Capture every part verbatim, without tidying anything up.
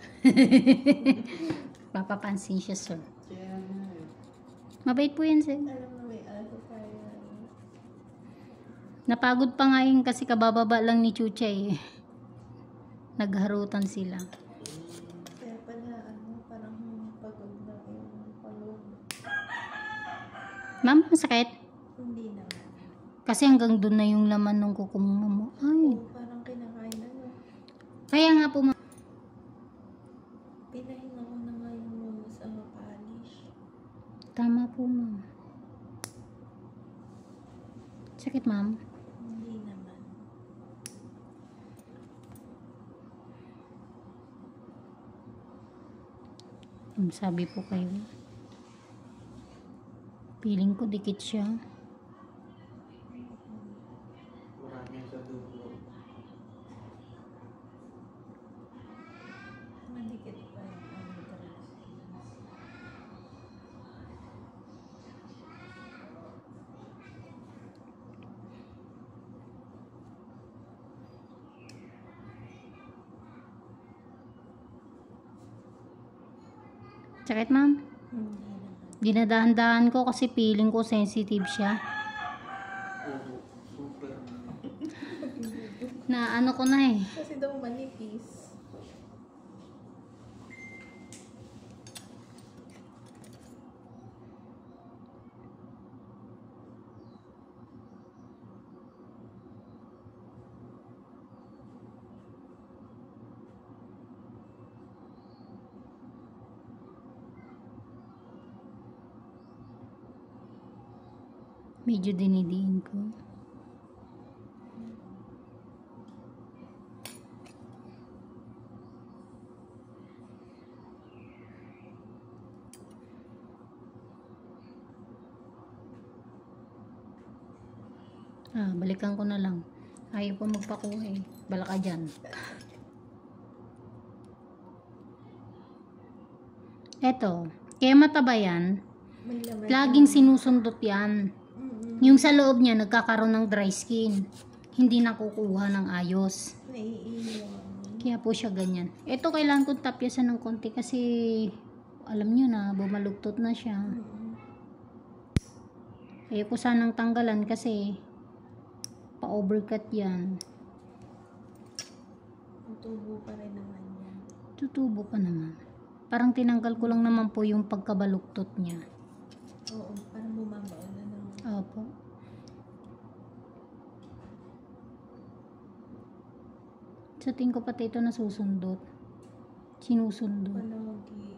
Papapansin siya, sir. Kaya nga eh. Mabait po yan, sir. Alam na may aso tayo. Napagod pa nga yun kasi kabababa lang ni Chucha eh. Nagharutan sila. Kaya pala, ano, parang pagod na yung pagod. Ma'am, masakit? Hindi naman. Kasi hanggang doon na yung laman ng kukumama mo. Ay. Oo, parang kinakain na no. Kaya nga po, ma'am. Pinahinga ko na nga yung sa polish. Tama po, ma'am. Sakit, ma'am? Hindi naman. Um, sabi po kayo. Feeling ko dikit siya. Marami sa dugo. Madikit pa yung ano talaga. Sakit, ma'am? Hindi naman. Dinadahan-dahan ko kasi feeling ko sensitive siya. Oo, super. Na ano ko na eh. Kasi daw manipis. Medyo dinidiin ko. Ah, balikan ko na lang. Ayaw pa magpakuha eh. Bala ka dyan. Eto, kaya mataba yan. May laman. Laging sinusundot yan. Mm-mm. Yung sa loob niya, nagkakaroon ng dry skin. Hindi nakukuha ng ayos. Naiiwan. Kaya po siya ganyan. Ito, kailangan kong tapyasan ng konti kasi alam nyo na, bumalugtot na siya. Mm-mm. Ayaw ko sanang tanggalan kasi pa-overcut yan. Tutubo pa rin naman yan. Tutubo pa naman. Parang tinanggal ko lang naman po yung pagkabaluktot niya. Oo, parang bumabaon na naman. Opo. Sa tingin ko pati ito nasusundot. Sinusundot. Palagi.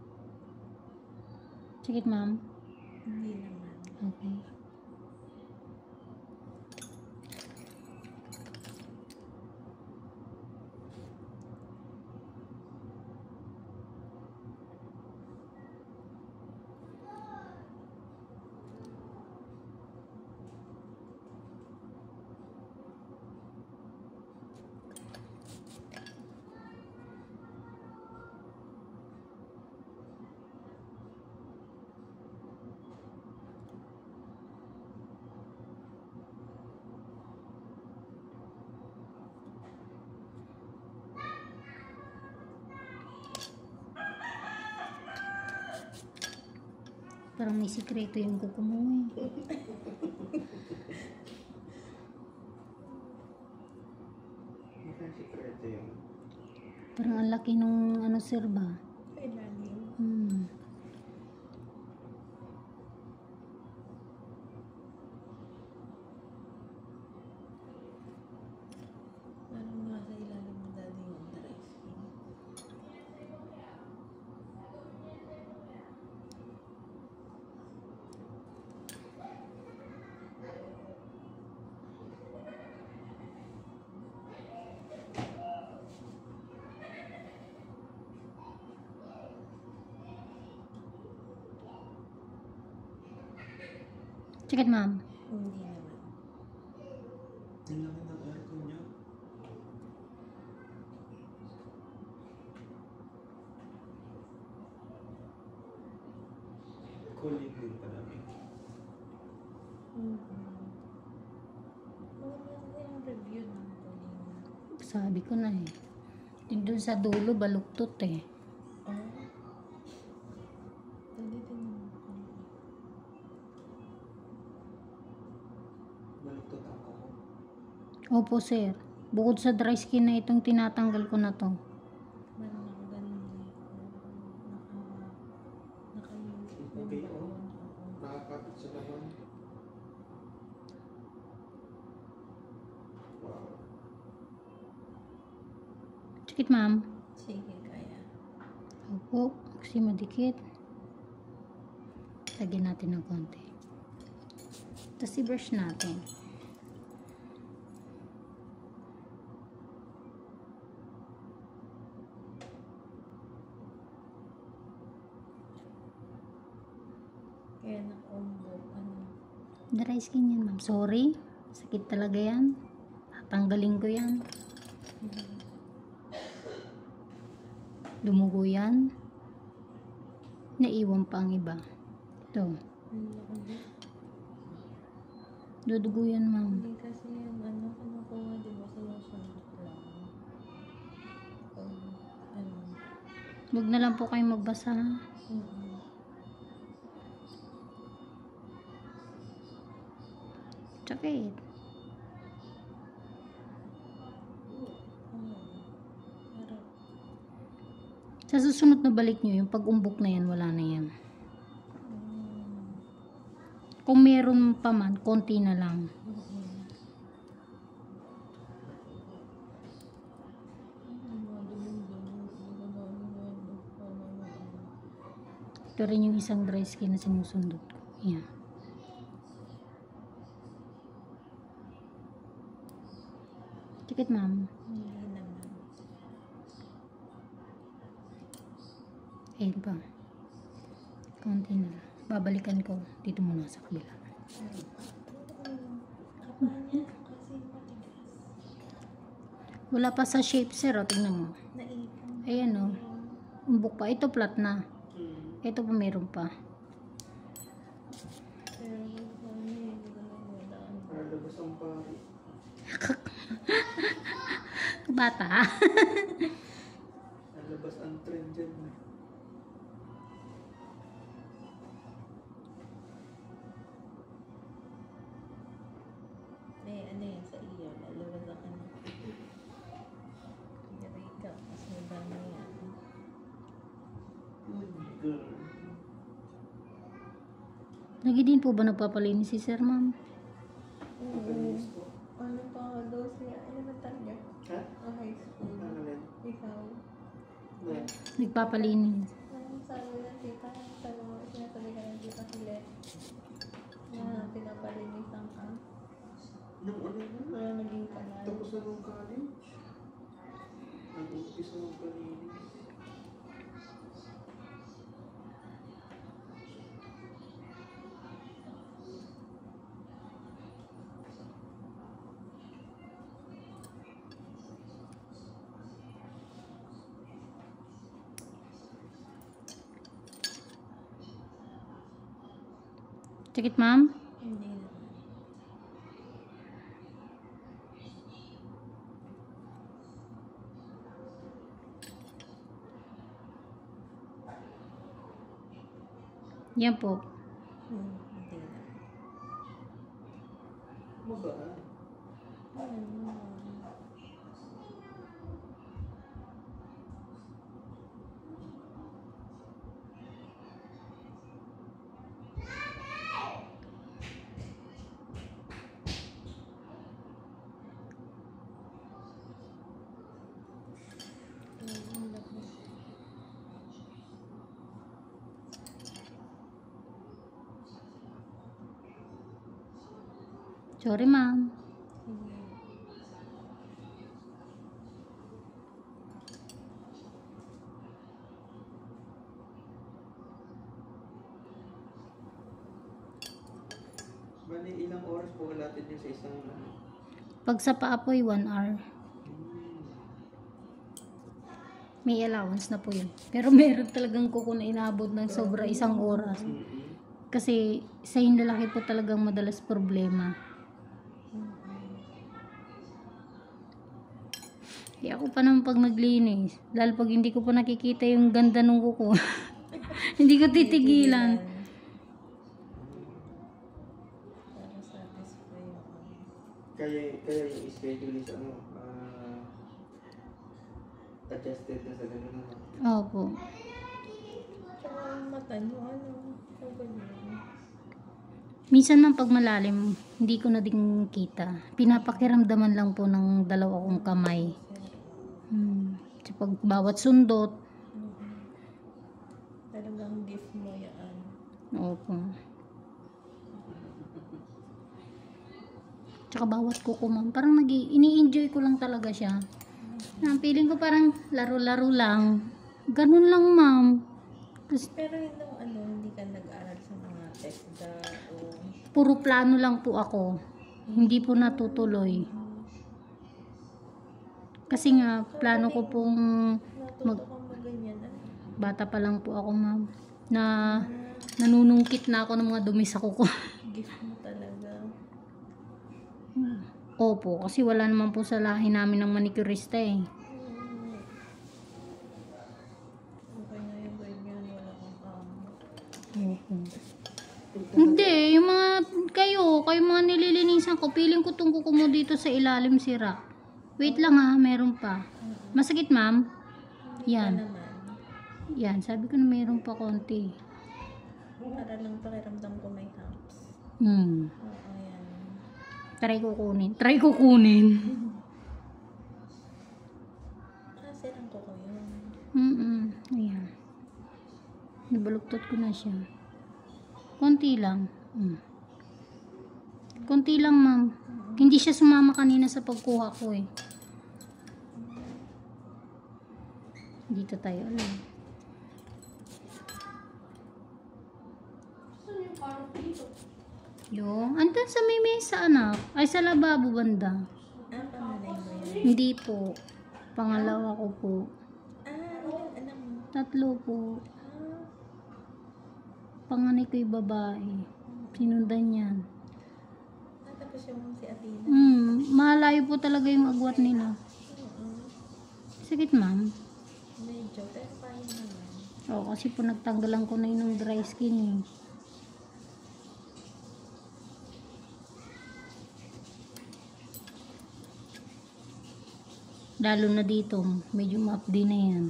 Sakit, ma'am? Hindi naman. Okay. Parang may sikreto yung kuko mo eh. Mukhang sikreto yun. Parang ang laki nung ano, sir ba? Kailalim. Hmm. Parang nasa ilalim mo dati yung dry skin. Sakit, ma'am? Hindi naman. Ang laki ng aircon niya. Cooling din pala. Mm-hmm. Maganda yung review ng Polina. Sabi ko na eh. Yung dun sa dulo, baluktot eh. Oh. Dali din naman. Baluktot ako. Opo, sir. Bukod sa dry skin na itong tinatanggal ko na to. Meron ako ganun eh. Naka, naka-use yung Okay, baon. oh. Nakakapit sa laman. Wow. Sakit, ma'am. Sige, kaya. Opo, kasi madikit. Lagyan natin ng konti. Tapos i-brush natin. Kaya nakumbok. Ano? Dry skin yan, ma'am. Sorry. Sakit talaga yan. Tatanggalin ko yan. Dumugo yan. Naiwan pa ang iba. Ito. Hindi. Dudugo yan, ma'am. Hindi kasi yung ano, kinukuha, di ba, sinusunod lang. Pag, ano, Huwag na lang po kayong magbasa, ha? mm Sakit. ano, harap. Sa susunod na balik nyo, yung pag-umbok na yan, wala na yan. Mm. Kung meron pa man, konti na lang. Mm-mm. Ang mga dumi-dumi, hindi ko na ano na yun, ano na ano. Ito rin yung isang dry skin na sinusundot ko. Yan. Sakit, ma'am. Hindi naman. Ayun pa. Konti na lang. Babalikan ko. Dito muna sa kabila. Kapanya kasi matigas. Wala pa sa shape, sir. O, tingnan mo. Naipon. Ayan, o. Umbok pa. Ito flat na. Hmm. Ito pa meron pa. Pero ano yun, hindi ko na wala. Para labas ang pari. Bata. Nalabas ang trend dyan. Eh, ano yun sa iyo? Lalabas ako na. Yari ka, mas madami yan. Good girl. Lagi din po ba nagpapalinis si sir, ma'am? Oo. Mabilis po. Ano pa daw siya? Elemental niya? Ha? O high school? Ano rin? Ikaw? Na. Nagpapalinis. Ang sabi ng tita, sabi mo, sinasabi ka ng tita Hilet na pinapalinisan ka. Nung ano na? Kaya naging kanal. Tapos na nung college. Nag-umpisa ng palinis. Sakit, ma'am? Hindi naman. Yan po. Hmm, hindi naman. Magaan. Ano naman? Ang laki. Sorry, ma'am. Sige. Bali, ilang oras po alatin niya sa isang ano? Pag sa paa po, one hour. Hmm. May allowance na po yun. Pero meron talagang kuko na inaabot ng sobra isang oras. Mm-mm. Kasi sa lalaki po talagang madalas problema. Eh, ako pa naman pag naglinis. Lalo pag hindi ko pa nakikita yung ganda ng kuko. Hindi ko titigilan. Para satisfy ako. Kaya, kaya yung schedule is ano, ah, adjusted na sa ganun ano. Opo. Tsaka ang mata nyo, ano, ang ganyan. Minsan man pag malalim, hindi ko na din kita. Pinapakiramdaman lang po ng dalawa kong kamay. Hmm. So, pag bawat sundot, Mhm. Talagang gift mo yan. opo. Tsaka bawat kuko, ma'am, parang nag ini-enjoy ko lang talaga siya. Na feeling ko parang laro-laro lang. Ganun lang, ma'am. Tapos, Pero yun lang, ano, hindi ka nag-aral sa mga TESDA o... puro plano lang po ako. Hindi po natutuloy. Kasi nga, plano ko pong Natuto mag- kang maganyan, ano? bata pa lang po ako, ma'am, na nanunungkit na ako ng mga dumi sa kuko. Gift mo talaga. Opo, kasi wala naman po sa lahi namin ng manicurista eh. Hmm. Okay na yung ganyan, wala kang amo. Opo. Hindi, yung mga kayo, kayo mga nililinisan ko, feeling ko tong kuko mo dito sa ilalim sira. Wait lang ha, meron pa. Masakit, ma'am? Hindi Yan. ka naman. Yan, sabi ko na meron pa konti. Para lang pakiramdam ko may humps. Hmm. Oo, yan. Try ko kunin. Try ko kunin. Kasi lang ko ko yun. Mm-mm. Ayan. Nabaluktot ko na siya. Konti lang. Mm. Konti lang, ma'am. Hindi siya sumama kanina sa pagkuha ko eh. Dito tayo ulit. Yung, andun sa may mesa, anak. Ay, sa lababo banda. Ah, panganay mo yan. Hindi po. Pangalawa ko po. Ah, ilang anak mo? Tatlo po. Ah, Panganay ko yung babae. Sinundan yan. ah, tapos yung si Athena. Hmm, malayo po talaga yung agwat nila. Oo. Sakit, ma'am. Medyo, pero kaya naman. Oo, kasi po nagtanggalan ko na yun ng dry skin eh. Lalo na dito, medyo mapdi na yan.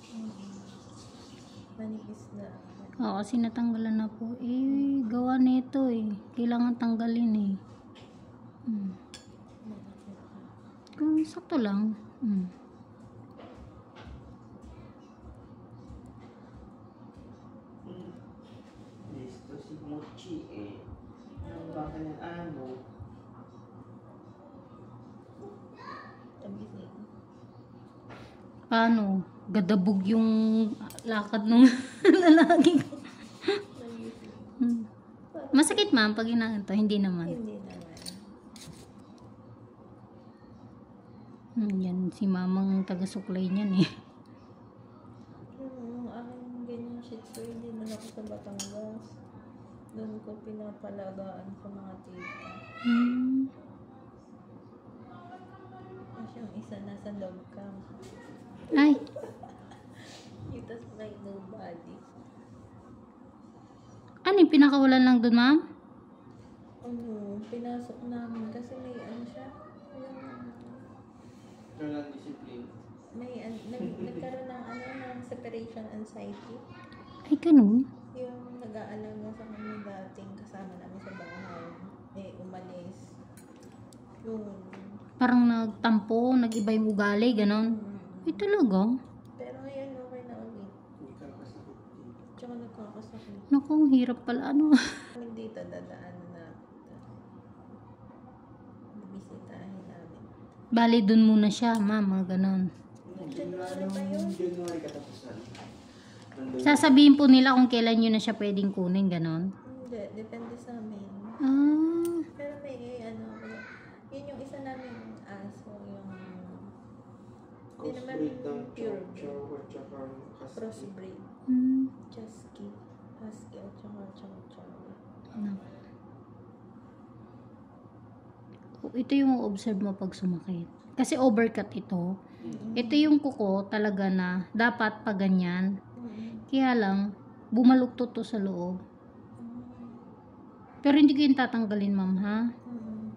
Manipis na. Oo, kasi natanggalan na po. Eh, gawa nito eh. Kailangan tanggalin eh. Hmm. Kung sakto lang. Hmm. Listo si Mochi eh. Ano ba kanyang ano? Tagising. Paano? Gadabog yung lakad ng lalaki ko. Tagising. Hmm. Masakit, ma'am, pag inaanto. Hindi naman. Hindi naman. Hmm, yan, si mamang taga-suklay niyan eh. Yung aking ganyan shih tzu, hindi na ako sa Batangas. Doon ko pinapalagaan sa mga tita. Hmm. Tapos yung isa nasa dog camp. Ay, Itas like nobody. ano yung pinakawalan lang doon, ma'am? Ano, pinasok namin kasi may ano siya. Yung, Ito lang discipline. may an, nag, nagkaroon ng ano, ng separation anxiety. Ay, ganun. Yung nag-aalaga sa kanya dating kasama namin sa bahay. Eh, umalis. Yung, Parang nagtampo, nag-iba yung ugali, ganun. mm, Ay, talaga? pero ngayon okay na ulit. Hindi ka kasakit dito. Tsaka nagkakasakit. Naku, ang hirap pala. Ano? Kami dito dadaan na bibisitahin namin. Bali, dun muna siya, ma'am, mga ganun. January pa yun? January katapusan. Nandun. Sasabihin po nila kung kailan yun na siya pwedeng kunin, ganun. Hindi, depende sa amin. Ah, Pero may ano, yun yung isa namin aso, yung hindi naman Crossbreed ng pure chow chow at saka husky. crossbreed. hmm. Husky. Husky at saka chow chow. Ano? Oh, ito yung observe mo pag sumakit. Kasi overcut ito. Ito yung kuko talaga na dapat pa ganyan. Mm-mm. Kaya lang, bumaluktot to sa loob. Pero hindi ko yung tatanggalin, ma'am, ha? Mm-mm.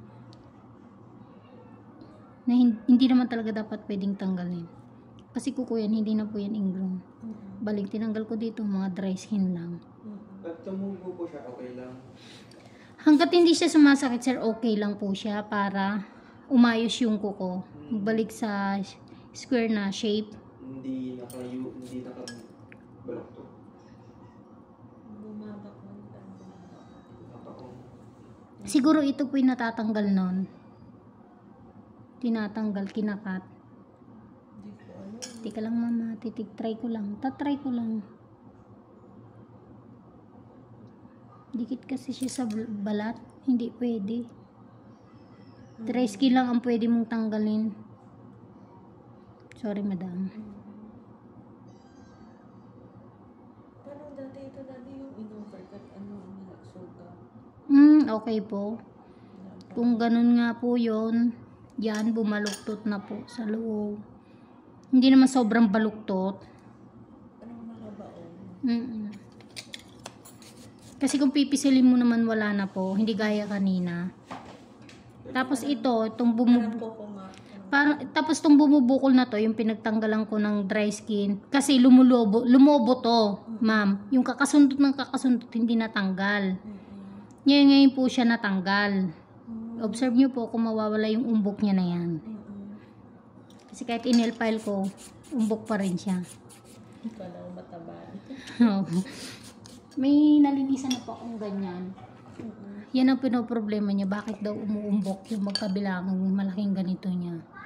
Na hin- hindi naman talaga dapat pwedeng tanggalin. Kasi kuko yan, hindi na po yan ingrown. Mm-mm. Balik, tinanggal ko dito, mga dry skin lang. Mm-mm. Pag tumubo po siya, okay lang. Hanggat hindi siya sumasakit, sir, okay lang po siya para umayos yung kuko. Balik sa square na shape. Hindi nakayu, hindi nakabalokto. Bumabak man lang. Nakaong. Siguro ito po yung natatanggal nun. Tinatanggal, kinakat. Hindi ko alam. Tika lang, mama, titig, try ko lang. Tatry ko lang. Dikit kasi siya sa bal- balat. Hindi pwede. Dry skin lang ang pwede mong tanggalin. Sorry, madam. Parang dati ito dati yung in-overcut, ano, nagsuka. Hmm, okay po. Kung ganun nga po yon, yan, bumaluktot na po sa loob. Hindi naman sobrang baluktot. Parang makabaon. Mm-mm. Kasi kung pipisilin mo naman wala na po, hindi gaya kanina. Tapos ito, itong Parang bumub... koko nga. Parang, tapos itong bumubukol na to, yung pinagtanggalan ko ng dry skin, kasi lumulobo, lumobo to, ma'am. Yung kakasundot ng kakasundot, hindi natanggal. Mm-mm. Ngayon, ngayon po siya natanggal. Mm-mm. Observe nyo po kung mawawala yung umbok niya na yan. Mm-mm. Kasi kahit in-nail file ko, umbok pa rin siya. Ikaw lang mataba. May nalinisan na po akong ganyan. Mm-mm. Yan ang pinoproblema niya. Bakit daw umuumbok yung magkabilang malaking ganito niya.